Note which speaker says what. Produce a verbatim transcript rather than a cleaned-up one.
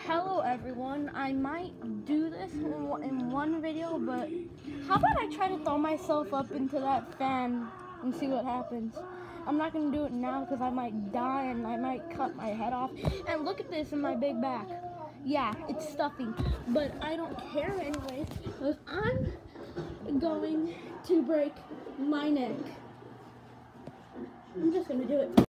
Speaker 1: Hello everyone, I might do this in, in one video, but how about I try to throw myself up into that fan and see what happens. I'm not going to do it now because I might die and I might cut my head off. And look at this in my big back. Yeah, it's stuffy, but I don't care anyways because I'm going to break my neck. I'm just going to do it.